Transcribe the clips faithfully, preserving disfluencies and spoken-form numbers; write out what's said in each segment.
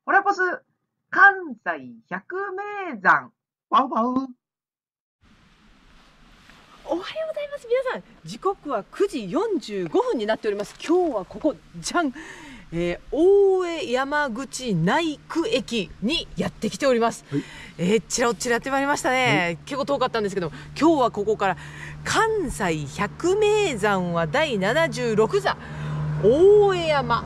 ホラポス関西百名山ワウワウ。 おはようございます。皆さん、時刻はくじよんじゅうごふんになっております。今日はここじゃん、えー、大江山口内区駅にやってきております。はい、えー、ちらおちらやってまいりましたね。はい、結構遠かったんですけど、今日はここから関西百名山はだいななじゅうろくざん大江山。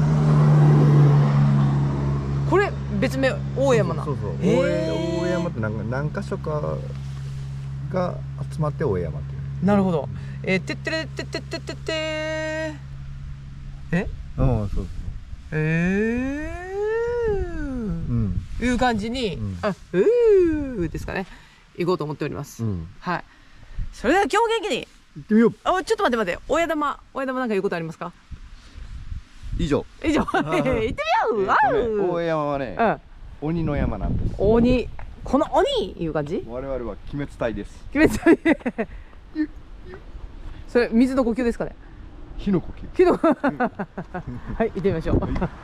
これ別名大山な。 そうそうそう、大江山って何か何箇所かが集まって大江山っていう。 なるほど。えー、てってれてってってってってえうん、そうそう。 えー、うん、いう感じに、うん、あ、うーですかね、行こうと思っております。うん、はい。それでは今日も元気に行ってみよう。 あ、ちょっと待って待って、親玉、親玉なんか言うことありますか？ 以上。 以上。行ってみよう。わう。 大江山はね、うん、鬼の山なんです。 鬼、この鬼いう感じ？ 我々は鬼滅隊です。 鬼滅隊。それ水の呼吸ですかね？ 火の呼吸。 火の。はい、行ってみましょう。はい。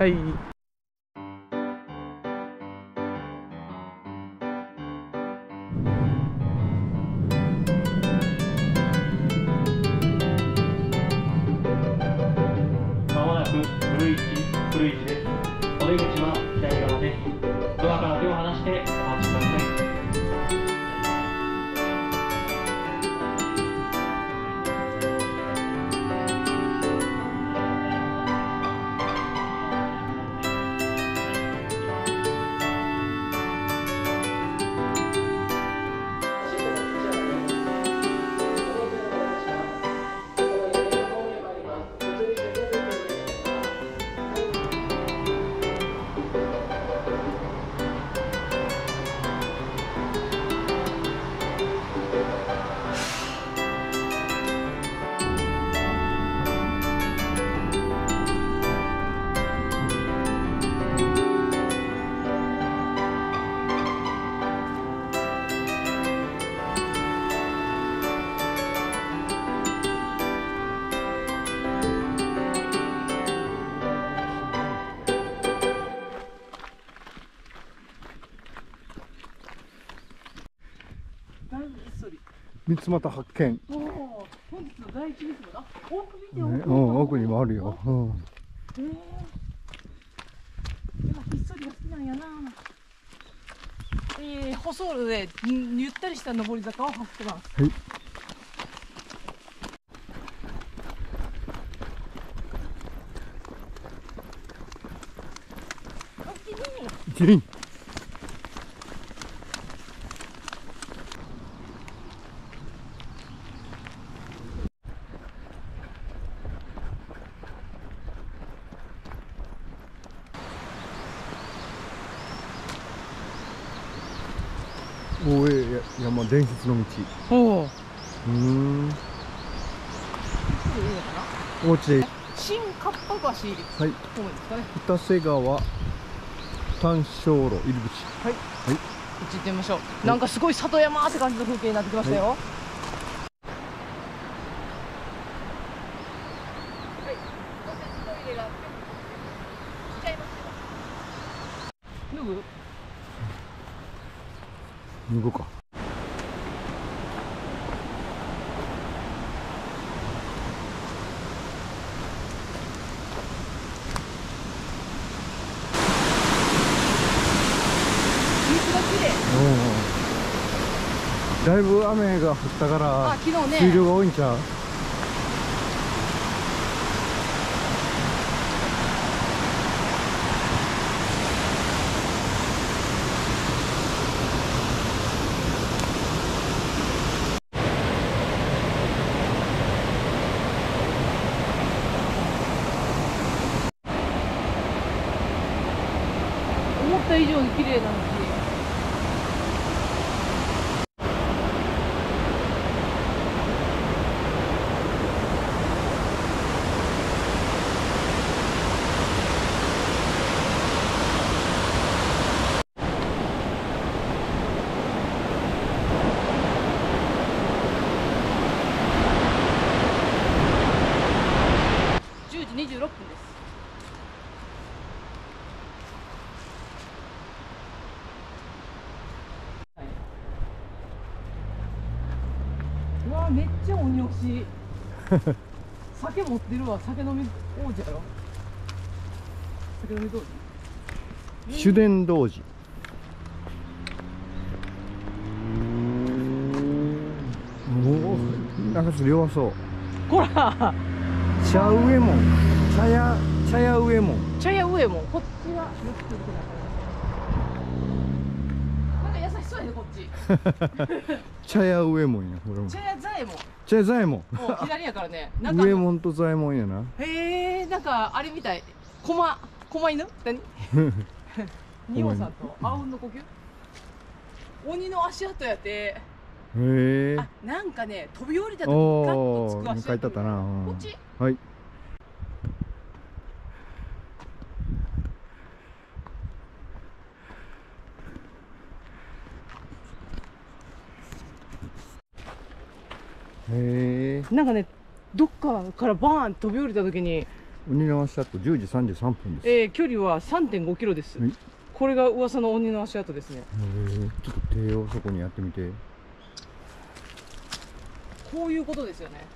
まもなく古市古市です。お出口は左側です。ドアから手を離してお待ちください。 三つ股発見。 おお、本日の第一三つ股。あ、奥見て、 ね、うん、奥にもあるよ。うん。 へえ。今ひっそりが好きなんやな。ええ、細るで、ゆったりした上り坂を走ってます。はい。 一輪。大江山伝説の道。 おお。 うん。おうちで。 新かっぱ橋。はい。 二瀬川。単焦路入り口。 はい。はい。行ってみましょう。なんかすごい里山って感じの風景になってきましたよ。はい。脱ぐ？ 脱ごうか。 水がきれい。 だいぶ雨が降ったから、 あ、昨日ね、 水量が多いんちゃう？ 思った以上に綺麗な道。じゅうじにじゅうろっぷんです。 わめっちゃ鬼押し酒持ってるわ。酒飲み王子やろ。酒飲み王子。 修伝童子。おお、なんか強そう。 ほら茶上門、茶屋、茶屋上門。 茶屋上もこっちはなんか優しそうやねこっち。 茶屋上門や、これも。 茶屋左衛門。 茶屋左衛門。 もう左やからね。なんか上門と左衛門やな。 へえ、なんかあれみたい。駒駒犬？何？仁王さんとあうんの呼吸？鬼の足跡やって。 へえ。 あ、なんかね飛び降りた時にガッとつおお、 く足跡。 書いてあったな。うん、 こっち？ はい。へえ。 なんかねどっかからバーン飛び降りた時に、 鬼の足跡じゅうじさんじゅうさんぷんです。 えー、距離は さんてんごキロです。 はい。 これが噂の鬼の足跡ですね。 へえ。ちょっと手をそこにやってみて。 こういうことですよね。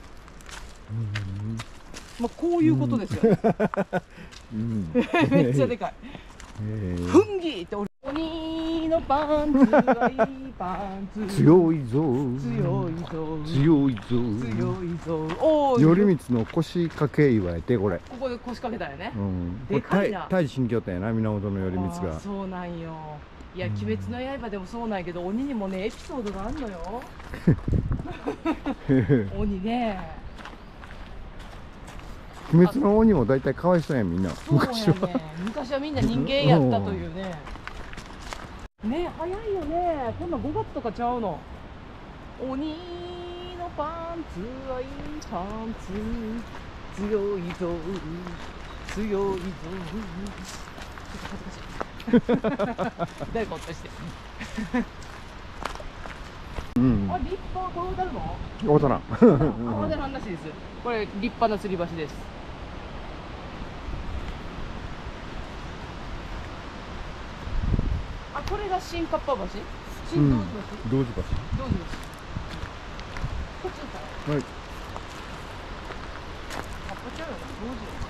うんまあこういうことですよね。 うんめっちゃでかい。 へえ。 ふんぎって俺鬼のパンツはいいパンツ。 強いぞ。 強いぞ。 強いぞ。 強いぞ。おお。 頼光の腰掛け岩やてこれ。 ここで腰掛けたよね。 うん。 でかいなこれ大心境ったやな、源頼光あーが。 そうなんよ。いや、鬼滅の刃でもそうなんやけど、鬼にもねエピソードがあんのよ。鬼ね。 鬼滅の鬼も大体かわいそうやん、みんな。 そうや昔は。 ね。昔はみんな人間やったというね。ね、早いよね。こんなごがつとかちゃうの。鬼のパンツはいいパンツ。強いぞ。強いぞ。ちょっと恥ずかしい。誰か落として。 うんあ、立派、これ渡るの？ 大人。 これで話です。これ立派な吊り橋です。あ、これが新かっぱ橋？新道寺橋？ 道寺橋。 道寺橋。こっちだったら。 はい。 かっぱちゃうよな、道寺。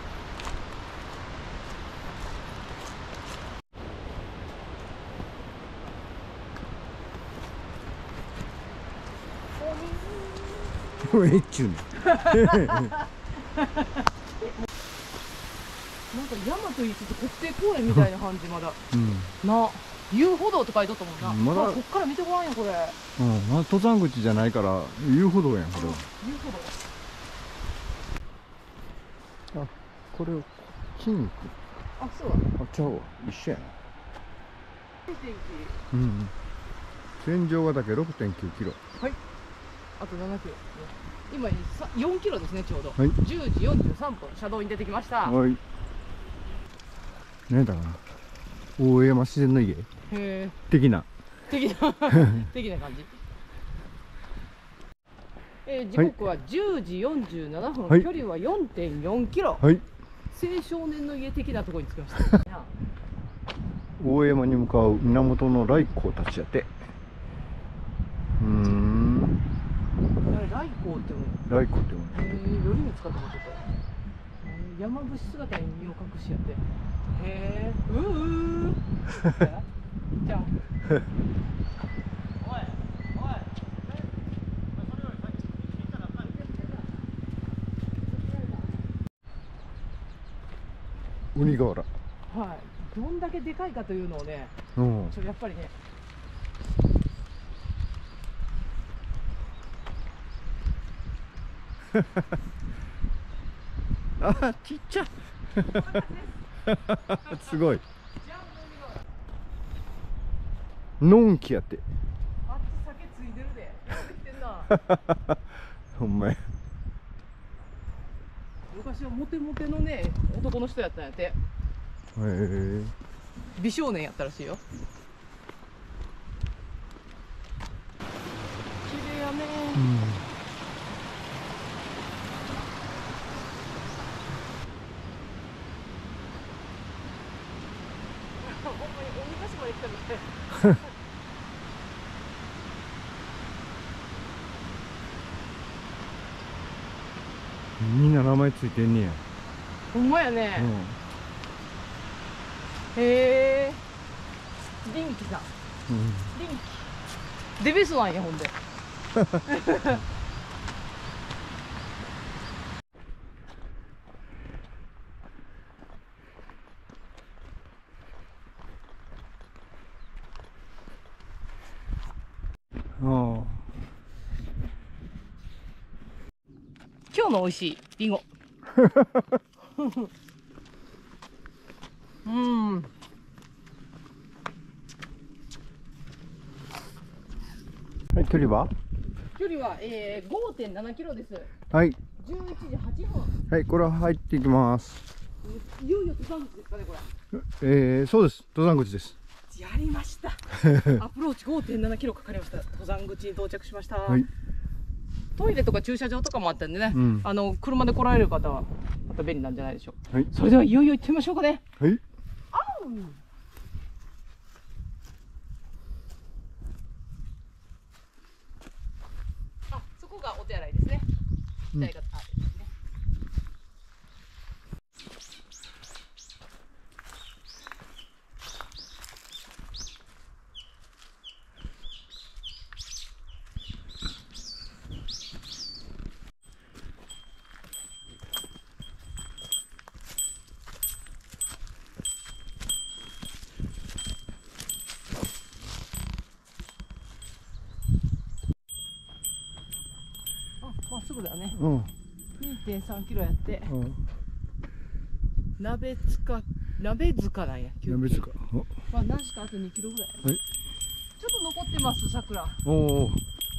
えっちゅうね。 なんか山と言いつつ国定公園みたいな感じまだ。 うん。 な、遊歩道って書いとったもんな。 まだあ、こっから見てごらんよこれ。 うん、まあ、登山口じゃないから遊歩道やん、これは。 遊歩道。 あ、これをこっちに行く。 あ、そうだ。 あ、ちゃうわ、一緒やな。 にてんいち。 うん。天井ヶ岳 ろくてんきゅうキロ。 はい。あとななキロ。今さよんキロですね、ちょうど。 はいじゅうじよんじゅうさんぷん、車道に出てきました。 はい。ねだかな。大江山自然の家へえ。 的な。 的な的な感じ。えー、時刻はじゅうじよんじゅうななふん、 はい距離は よんてんよんキロ。 はい。 青少年の家的なところに着きました。 大江山に向かう源の来光たちやて。うーん。 あれ、来光っても。 来光ってもえー、頼光かと思ってた。えー、山伏姿に身を隠しやって。へえ。うーうー。じゃん。 鬼瓦。 はい。どんだけでかいかというのをね、 うん。 ちょっとやっぱりね。 あ、ちっちゃ。すごい。のんきやって。 あっち酒ついてるで。言ってんな。 ほんまや。 昔はモテモテのね、男の人やったんやって。 へえ。 美少年やったらしいよ。綺麗やね。 うん。 ほんまに鬼ヶ島に来たみたい。 名前ついてんねや。 ほんまやね。 うへえ。リンキさん。 ん。うん。 リンキ。デベスなんやほんで。 ああ。 今日の美味しいリンゴ。うん。 はい、距離は。 距離は、えー、ごてんななキロです。 はい。 じゅういちじはっぷん。 はい、これは入っていきます。 いよいよ登山口ですかね、これ。 えー、そうです。登山口です。 やりました。アプローチ ごてんななキロかかりました。登山口に到着しました。 はい。 トイレとか駐車場とかもあったんでね、 うん、 あの車で来られる方はまた便利なんじゃないでしょう。 はい。 それではいよいよ行ってみましょうかね。 はい。 あ、そこがお手洗いですね。 うん左があですね。まっすぐだね。 うん。 にてんさんキロやって、 うん。 鍋塚、鍋塚なんや。 やめつか。 まあ、何しかあとにキロぐらい。 はい。 ちょっと残ってます、桜。 おお。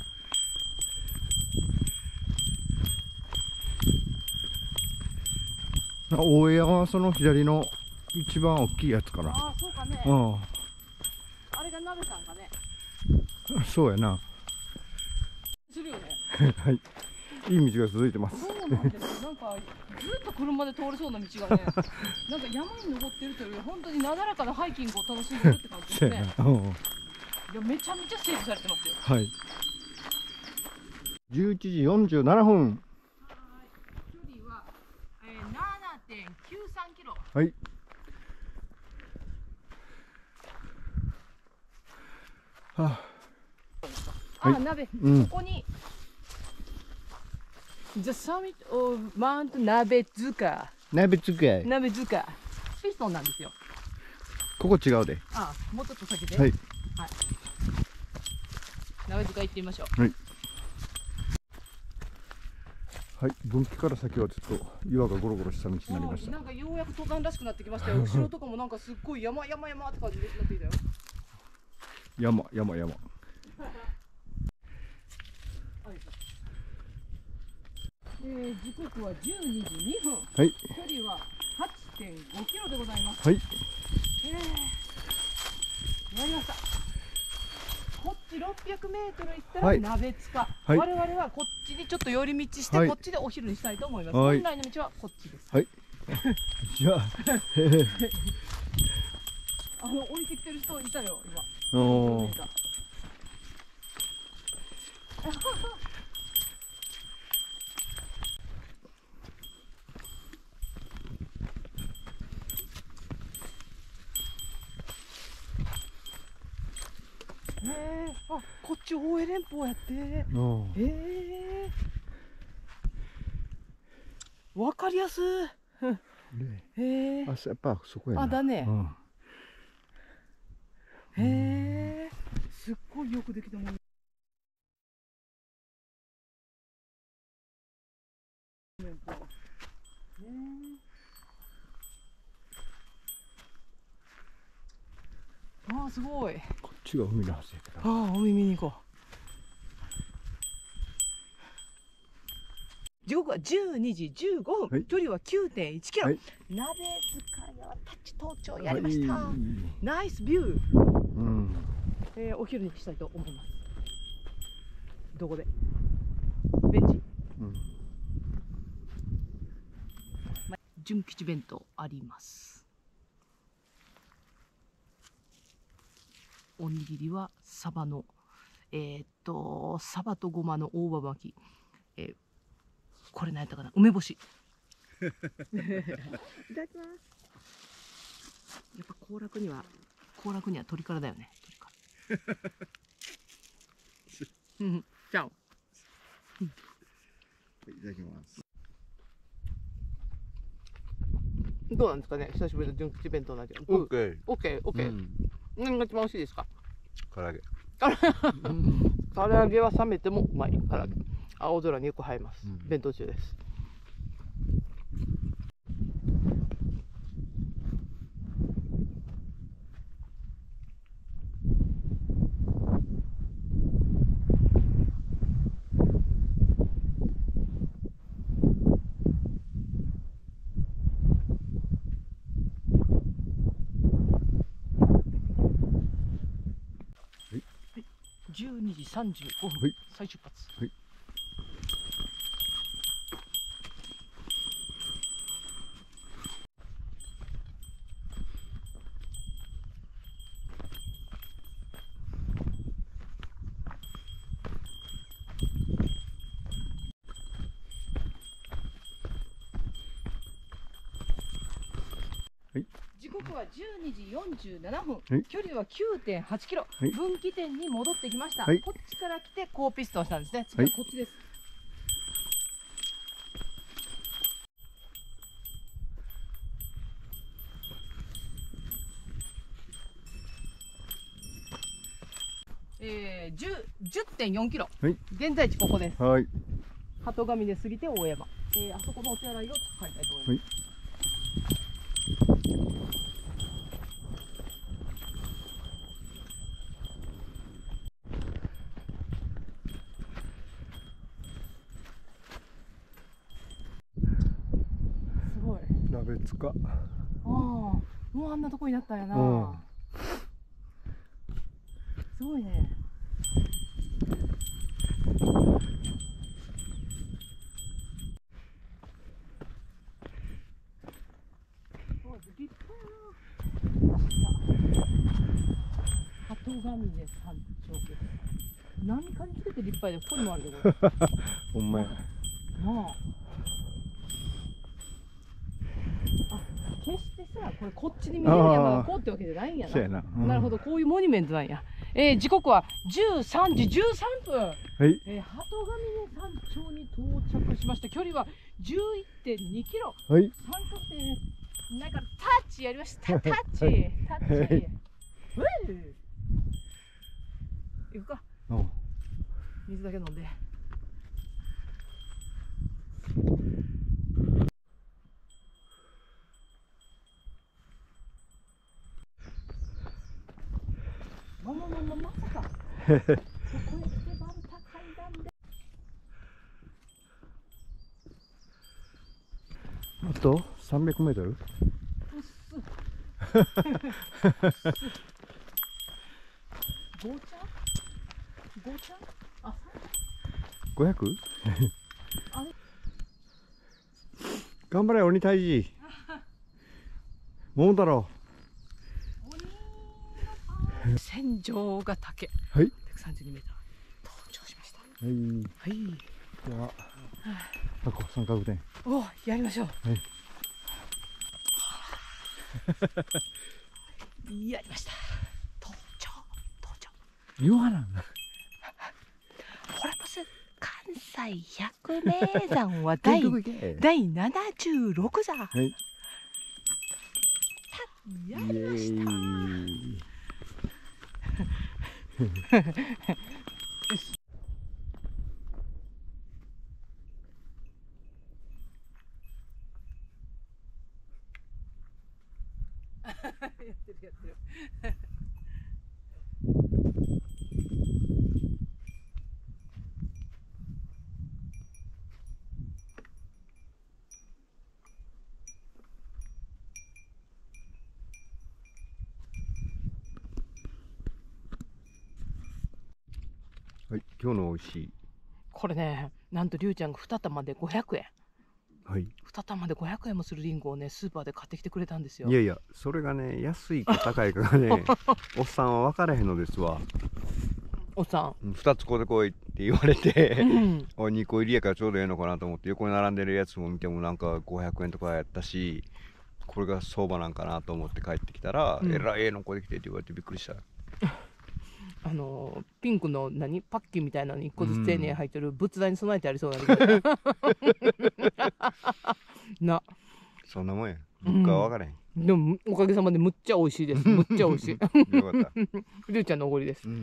大江山はその左の一番大きいやつかな。 ああ、そうかね。 うあれが鍋さんかね。 ん。そうやな。 するよね。 はい。いい道が続いてます。 そうなんですよ。なんかずっと車で通れそうな道がね、なんか山に登ってるというより本当になだらかなハイキングを楽しんでるって感じですね。 うん。 いや、めちゃめちゃ整備されてますよ。 はい。じゅういちじよんじゅうななふん。 はい。距離は、えー、ななてんきゅうさんキロ。 はい。はあ、 はい鍋、 うんここに。The Summit of Mount 鍋塚。 あ。鍋つけ。 鍋塚。ピストンなんですよ。 ここ違うで。 あ、もうちょっと先で。 はい。 はい。鍋塚行ってみましょう。 はい。はい、分岐から先はちょっと岩がゴロゴロした道になりました。 なんかようやく登山らしくなってきましたよ。後ろとかもなんかすっごい山山山って感じでなってきたよ。 山山山。 えー、時刻はじゅうにじにふん。 はい。 距離は はちてんごキロでございます。 はい。 えー、やりました。こっちろっぴゃくメートル行ったらはい鍋塚、 はい、 我々はこっちにちょっと寄り道して、 はい、 こっちでお昼にしたいと思います。 はい、 本来の道はこっちです。 はい。じゃあ、 あの降りてきてる人いたよ今。 おー。 へえ、あ、こっち大江連峰やって。へえ。わかりやすい。へえ。 あ、やっぱそこやな。 あ、だね。 うん、 へえ。すっごいよくできたもん。ああ、すごい。 こっちが海のはずやけど。 ああ、海見に行こう。時刻はじゅうにじじゅうごふん、はい、距離は きゅうてんいちキロ、はい、鍋塚や立ち登頂やりました、はい、ナイスビュー、うん、えー、お昼にしたいと思います。どこでベンチ、うん、純吉弁当あります。おにぎりはサバのえー、っとサバとごまの大葉巻き、えーこれ何やったかな、梅干しいただきます。やっぱ行楽には行楽には鳥からだよね。鳥から。うん、じゃあ。 いただきます。 どうなんですかね、久しぶりの純吉弁当の味は。 オッケー。 オッケー、オッケー。何が一番美味しいですか。 唐揚げ。 唐揚げは冷めてもうまい。唐揚げ。青空によく映えます。 うん、 弁当中です。じゅうにじさんじゅうごふん、はい、再出発。はい。時刻はじゅうにじよんじゅうななふん、はい、距離は きゅうてんはちキロ、はい、分岐点に戻ってきました、はい、こっちから来て高ピストンしたんですね。次はこっちです、はい、えー、じゅうてんよんキロ、はい、現在地ここです、はい、鳩上で過ぎて大山、えー、あそこのお手洗いを借りたいと思います、はい。 鍋つか。ああ、もうあんなとこになったんやな。うん、すごいね。立派やな。鳩ヶ峰山頂です。何かにつけて立派で、ここにもあるでこれ。 ほんまや。 なあ。あ、決してさ、これこっちに見える山がこうってわけじゃないんやな。な、うん、なるほど、こういうモニュメントなんや。えー、時刻はじゅうさんじじゅうさんぷん。はい。えー、鳩ヶ峰山頂に到着しました。距離は じゅういってんにキロ。はい。三角点なんかタッチやりました。タッチ、はい、タッチ。はい、うえ。行くか。うん。水だけ飲んで。まままままさかそこへ来てバルタ階段であとさんびゃくメートル。うっすごちゃんごちゃんあごひゃくあれ頑張れ鬼退治桃太郎千丈ヶ岳、 はい、 ひゃくさんじゅうにメートル登頂しました。 はい、はい、では過去三角点おやりましょう。はい、やりました。登頂登頂言わなんホラパス関西百名山は第第ななじゅうろく座、はい、やりました。よし。やってるやってる。 はい、今日の美味しい。 これね、なんとりゅうちゃんがに玉でごひゃくえん。 はい。に玉でごひゃくえんもするリンゴをね、スーパーで買ってきてくれたんですよ。 いやいや、それがね、安いか高いかがね、おっさんは分からへんのですわ。 おっさん。 二つこでこいってって言われて、 うん、 おにこ入りやからちょうどええのかなと思って横に並んでるやつも見てもなんかごひゃくえんとかやったし、これが相場なんかなと思って帰ってきたら、 うんえらいええのこできてって言われてびっくりした。 あのピンクの何パッキンみたいなのにいっこずつ丁寧に入ってる仏壇に備えてありそうな肉な。 そんなもんや。物価は分からへん。 うん、でもおかげさまでむっちゃ美味しいです。むっちゃ美味しい。 よかった。 りゅうちゃんのおごりです。 うん、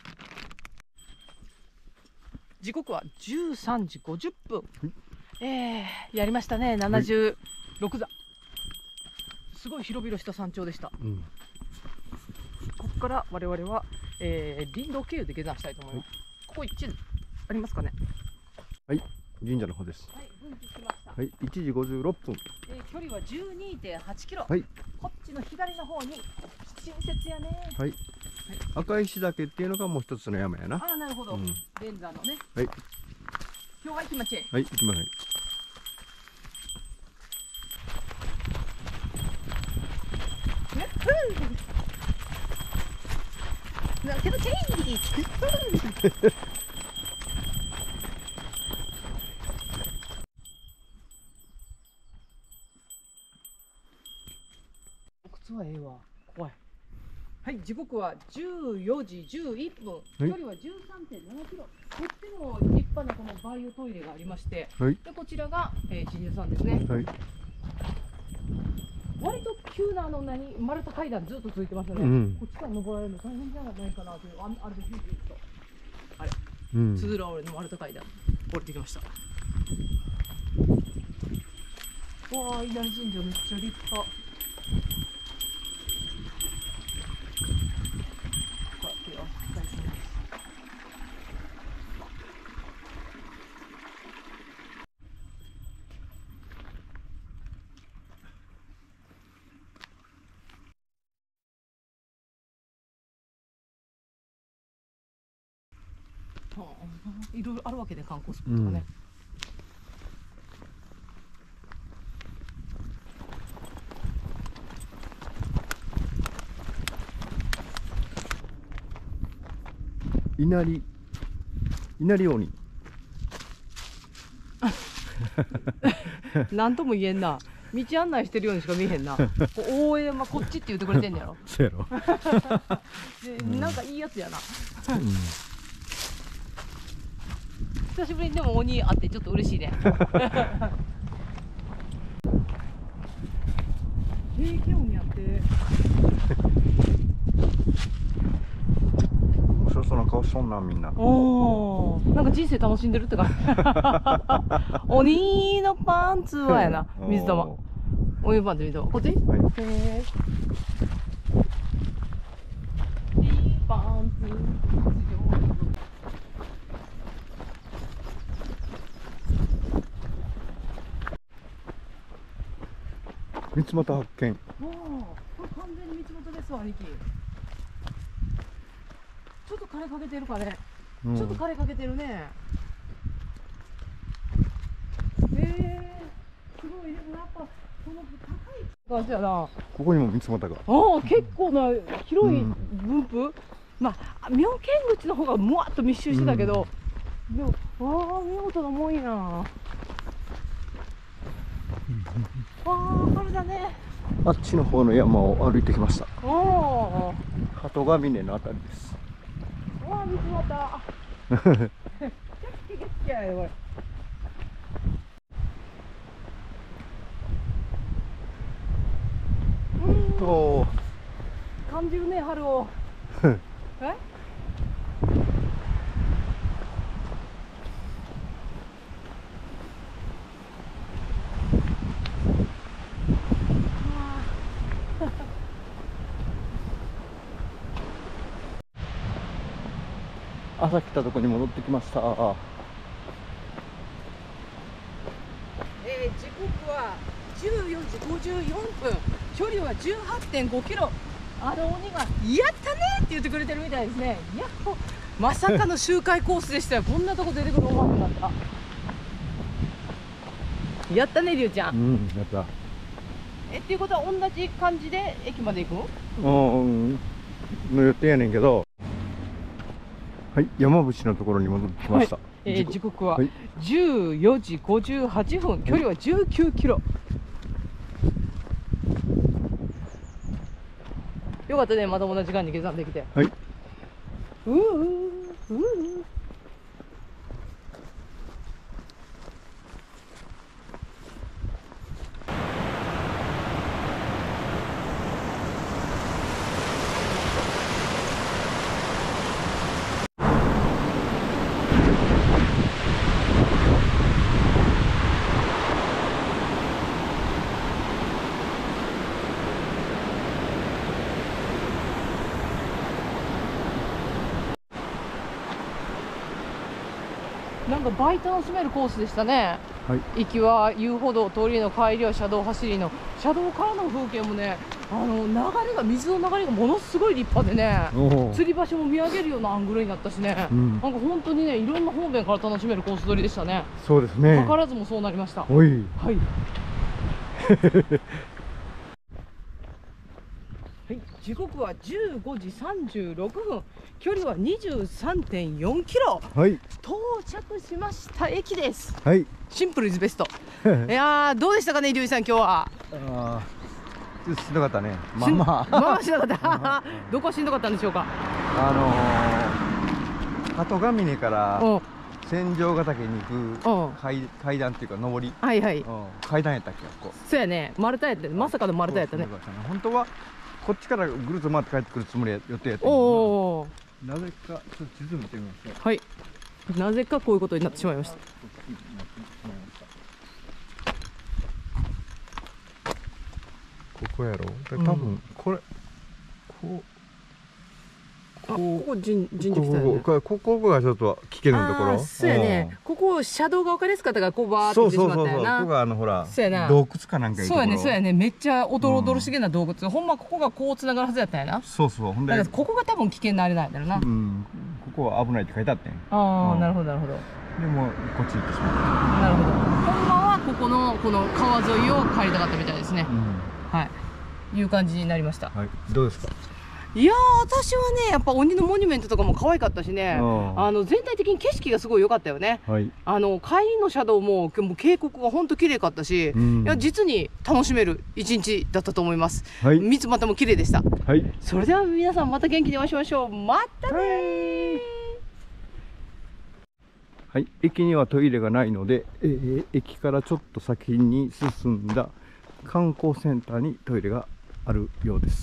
時刻はじゅうさんじごじゅっぷん。えー、やりましたね。ななじゅうろくざ。すごい広々した山頂でした。 うん、 ここから我々は、えー、林道経由で下山したいと思います。ここ一時ありますかね。 はい、神社の方です。 はい、分岐しました。 はい、いちじごじゅうろっぷん。 えー、距離は じゅうにてんはちキロ。 はい。 こっちの左の方に新雪やね。 はい。赤石岳っていうのがもう一つの山やな。 ああ、なるほど。 うん、 連山のね。 はい。 今日は行きまち。 はい、行きません。 なけどチェイ靴はええわ。怖い。はい、時刻はじゅうよじじゅういっぷん、はい、距離は じゅうさんてんななキロ。こっちも立派なこのバイオトイレがありまして、はい、でこちらが、えー、神社さんですね。はい、割と急なあの何丸太階段ずっと続いてますよね。うん、こっちから登られるの大変じゃないかなという、ああれでヒューヒューとあれ、うん、つづら折れの丸太階段降りてきました。わあ、稲荷神社めっちゃ立派。いろいろあるわけで、観光スポットがね。 うん、稲荷稲荷鬼なんとも言えんな。道案内してるようにしか見えへんな。大江山こっちって言ってくれてんねやろ。 そうやろ。 でなんかいいやつやな。うん、久しぶりにでも鬼会ってちょっと嬉しいね。平気鬼やって。 面白そうな顔しとんな、みんな。 おお、なんか人生楽しんでるってか。鬼のパンツはやな、水玉。鬼パンツ水玉。こっち？はい。へー。いいパンツ。 三つ股発見。 おお、これ完全に三つ股ですわ、兄貴。ちょっと枯れかけてるかね。うん、ちょっと枯れかけてるね。へえー、すごい。でもやっぱこの高い感じやな。 ここにも三つ股が。 ああ、結構な広い分布。うん、まあ妙見口の方がむわっと密集してたけど、うん、でもわあ見事なもんや。わあ、春だね。 あっちの方の山を歩いてきました。 おお。 鳩ヶ峰のあたりです。 わあ、水俣。キャッキャキャッキャやこれ。うん。お感じるね、春を。え？ 朝来たとこに戻ってきました。 えー、時刻はじゅうよじごじゅうよんぷん、距離は じゅうはちてんごキロ。あの鬼が「やったね!」って言ってくれてるみたいですね。やっほ、まさかの周回コースでしたよ。こんなとこ出てくる思わなかった。やったね、りゅうちゃん。 うん、やった。 えっていうことは同じ感じで駅まで行くの？ うん、の予定やねんけど、 はい、山伏のところに戻ってきました。 はい、えー、時刻ははいじゅうよじごじゅうはちふん、距離はじゅうきゅうキロ。よかったね、まともな時間に下山できて。 はい。 うーうーうーなんか倍楽しめるコースでしたね。 はい、 行きは遊歩道通りの、帰りは車道走りの。車道からの風景もね、あの流れが、水の流れがものすごい立派でね、吊り橋も見上げるようなアングルになったしね、うん、なんか本当にね、いろんな方面から楽しめるコース取りでしたね。 そうですね。 図らずもそうなりました。 おい。 はい。はい、時刻はじゅうごじさんじゅうろくふん、距離は にじゅうさんてんよんキロ。 はい、 到着しました駅です。 はい、 シンプルイズベスト。いやー、どうでしたかね、龍一さん、今日は。 あー、ちょっとしんどかったね。まあまあまあまあしんどかったどこがしんどかったんでしょうか。 あのー、鳩ヶ峰から千丈ヶ岳に行く階階段っていうか上り、 はいはい、 階段やったっけ、ここ。 そうやね、丸太やったね、まさかの丸太やったね。 本当はこっちからぐるっと回って帰ってくるつもりや予定やったんおですが、なぜかちょっと地図見てみましょう。 はい、なぜかこういうことになってしまいました。 ここやろ、多分これ、こうここ神神社来たよね。 ここここがちょっと危険なところ。 そうやね。ここ車道が分かりやすかったからこうバーって来てしまったよな。 ここがあのほらそうやな、 洞窟かなんかいうところ。 そうやね、そうやね、めっちゃおどろおどろしげな洞窟。ほんまここがこうつながるはずやったんやな。そうそう。ほんでだからここが多分危険なあれなんだろうな。うん。 ここは危ないって書いてあってん。 ああ、なるほどなるほど。 でもこっち行ってしまった。 なるほど。ほんまはここのこの川沿いを帰りたかったみたいですね。はい。いう感じになりました。 はい。どうですか。 いやー、私はね、やっぱ鬼のモニュメントとかも可愛かったしね、あの全体的に景色がすごい良かったよね。はい、あの帰りの車道ももう渓谷が本当綺麗かったし、うん、いや実に楽しめる一日だったと思います。はい、三つ股も綺麗でした。はい、それでは皆さんまた元気にお会いしましょう。またねー。 はい、駅にはトイレがないので、えー、駅からちょっと先に進んだ観光センターにトイレがあるようです。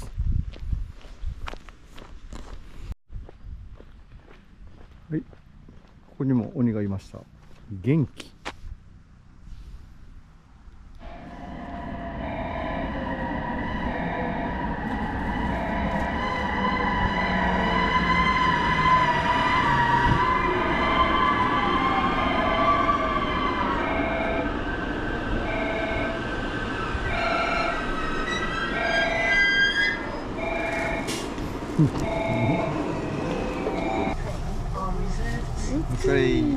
はい、ここにも鬼がいました。元気。Okay.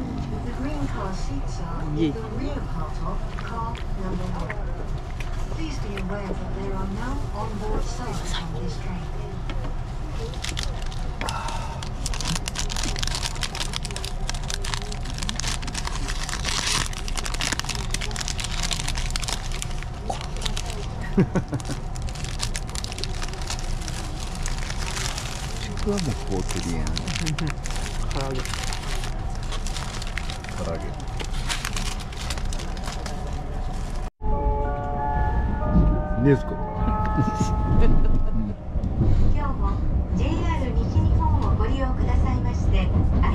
Yeah. Please be aware that there are no onboard services on this train. Chickenはもうこうてるやん。唐揚げ。唐揚げ。ねずこ。 今日も ジェイアール 西日本をご利用くださいましてあり